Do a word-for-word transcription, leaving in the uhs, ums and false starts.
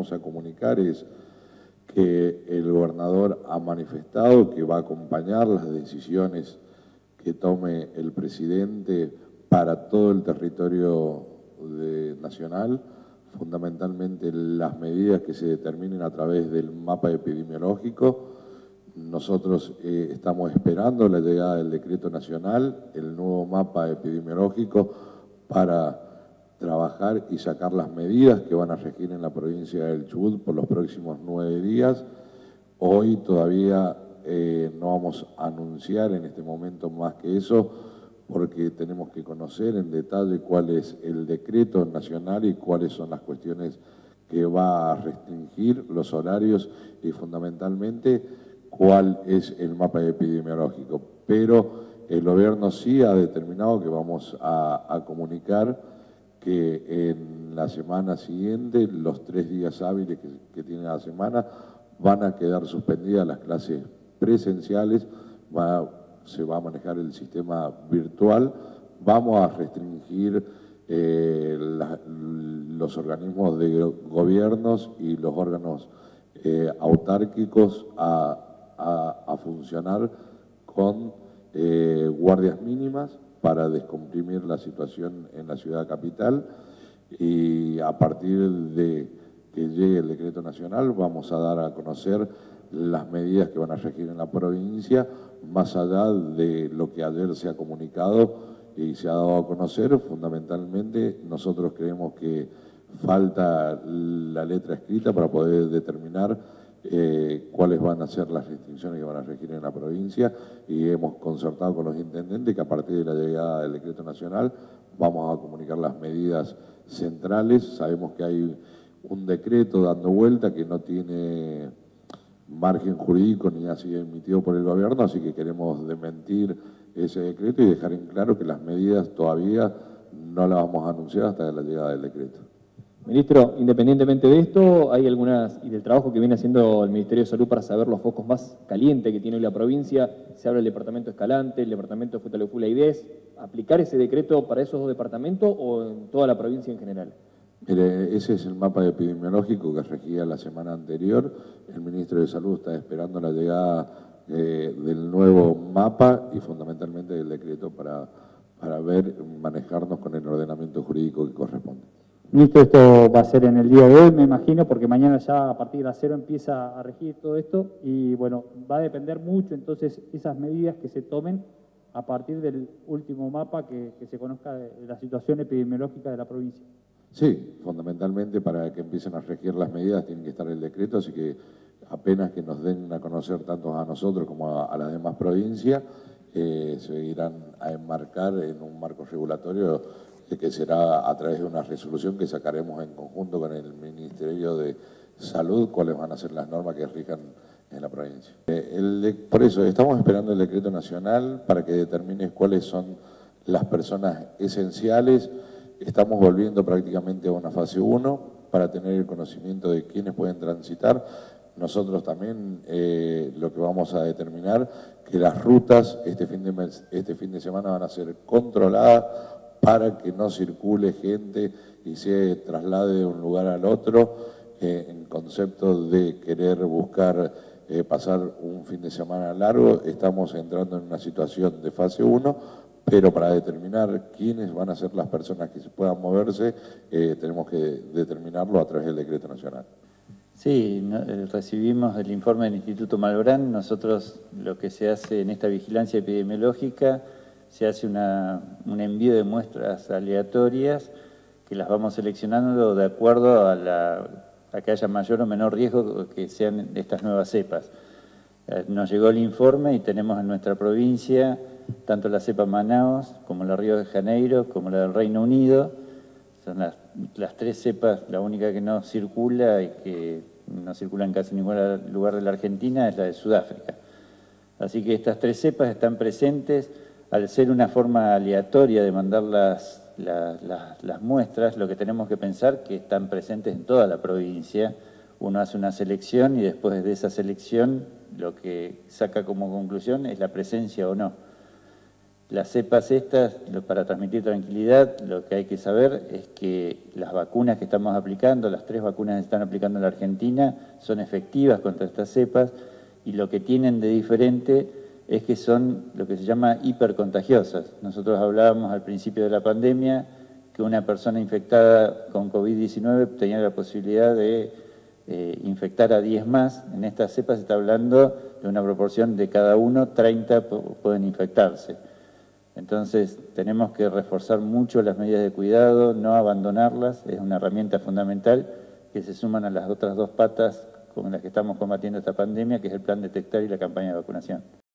queremos a comunicar es que el gobernador ha manifestado que va a acompañar las decisiones que tome el presidente para todo el territorio de, nacional, fundamentalmente las medidas que se determinen a través del mapa epidemiológico. Nosotros eh, estamos esperando la llegada del decreto nacional, el nuevo mapa epidemiológico, para trabajar y sacar las medidas que van a regir en la provincia del Chubut por los próximos nueve días. Hoy todavía eh, no vamos a anunciar en este momento más que eso, porque tenemos que conocer en detalle cuál es el decreto nacional y cuáles son las cuestiones que va a restringir los horarios y fundamentalmente cuál es el mapa epidemiológico. Pero el gobierno sí ha determinado que vamos a, a comunicar que en la semana siguiente, los tres días hábiles que, que tiene la semana, van a quedar suspendidas las clases presenciales, va, se va a manejar el sistema virtual, vamos a restringir eh, la, los organismos de gobiernos y los órganos eh, autárquicos a, a, a funcionar con eh, guardias mínimas para descomprimir la situación en la ciudad capital, y a partir de que llegue el decreto nacional vamos a dar a conocer las medidas que van a regir en la provincia, más allá de lo que ayer se ha comunicado y se ha dado a conocer. Fundamentalmente nosotros creemos que falta la letra escrita para poder determinar Eh, cuáles van a ser las restricciones que van a regir en la provincia, y hemos concertado con los intendentes que a partir de la llegada del decreto nacional vamos a comunicar las medidas centrales. Sabemos que hay un decreto dando vuelta que no tiene margen jurídico ni ha sido emitido por el gobierno, así que queremos desmentir ese decreto y dejar en claro que las medidas todavía no las vamos a anunciar hasta la llegada del decreto. Ministro, independientemente de esto, hay algunas, y del trabajo que viene haciendo el Ministerio de Salud para saber los focos más calientes que tiene hoy la provincia, se habla del departamento de Escalante, el departamento de Futaleufú, la idea es aplicar ese decreto para esos dos departamentos o en toda la provincia en general. Mire, ese es el mapa epidemiológico que regía la semana anterior. El Ministro de Salud está esperando la llegada eh, del nuevo mapa y fundamentalmente del decreto para, para ver, manejarnos con el ordenamiento jurídico que corresponde. Ministro, esto va a ser en el día de hoy, me imagino, porque mañana ya a partir de las cero empieza a regir todo esto y, bueno, va a depender mucho entonces esas medidas que se tomen a partir del último mapa que, que se conozca de la situación epidemiológica de la provincia. Sí, fundamentalmente para que empiecen a regir las medidas tiene que estar el decreto, así que apenas que nos den a conocer tanto a nosotros como a, a las demás provincias, eh, se irán a enmarcar en un marco regulatorio que será a través de una resolución que sacaremos en conjunto con el Ministerio de Salud, cuáles van a ser las normas que rijan en la provincia. Eh, el de, por eso, estamos esperando el decreto nacional para que determine cuáles son las personas esenciales. Estamos volviendo prácticamente a una fase uno para tener el conocimiento de quiénes pueden transitar. Nosotros también eh, lo que vamos a determinar, que las rutas este fin de, mes, este fin de semana van a ser controladas para que no circule gente y se traslade de un lugar al otro eh, en concepto de querer buscar eh, pasar un fin de semana largo. Estamos entrando en una situación de fase uno, pero para determinar quiénes van a ser las personas que se puedan moverse, eh, tenemos que determinarlo a través del decreto nacional. Sí, no, eh, recibimos el informe del Instituto Malbrán. Nosotros lo que se hace en esta vigilancia epidemiológica, se hace una, un envío de muestras aleatorias que las vamos seleccionando de acuerdo a, la, a que haya mayor o menor riesgo que sean estas nuevas cepas. Eh, nos llegó el informe y tenemos en nuestra provincia tanto la cepa Manaos como la Río de Janeiro como la del Reino Unido. Son las, las tres cepas, la única que no circula y que no circula en casi ningún lugar de la Argentina es la de Sudáfrica. Así que estas tres cepas están presentes. Al ser una forma aleatoria de mandar las, las, las, las muestras, lo que tenemos que pensar que están presentes en toda la provincia. Uno hace una selección y después de esa selección lo que saca como conclusión es la presencia o no. Las cepas estas, para transmitir tranquilidad, lo que hay que saber es que las vacunas que estamos aplicando, las tres vacunas que se están aplicando en la Argentina, son efectivas contra estas cepas y lo que tienen de diferente es que son lo que se llama hipercontagiosas. Nosotros hablábamos al principio de la pandemia que una persona infectada con COVID diecinueve tenía la posibilidad de eh, infectar a diez más. En estas cepas se está hablando de una proporción de cada uno, treinta pueden infectarse. Entonces tenemos que reforzar mucho las medidas de cuidado, no abandonarlas, es una herramienta fundamental que se suman a las otras dos patas con las que estamos combatiendo esta pandemia, que es el plan Detectar y la campaña de vacunación.